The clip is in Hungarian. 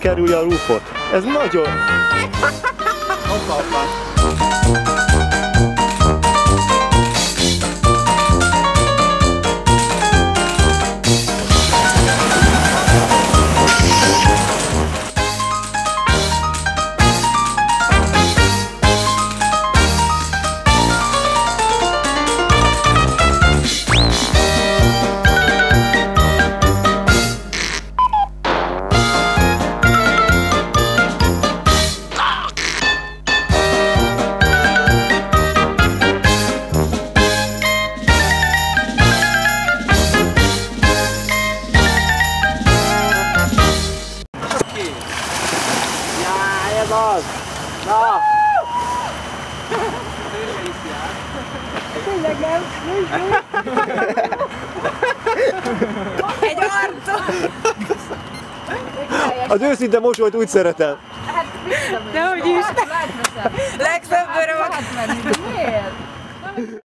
kerülje a rúfot. Ez nagyon... Ez az! Na! Tényleg nem? Egy arcot! Az őszinte mosolyt úgy szeretem. Hát mit tudom én? Dehogy is! Legszebb öröm! Miért?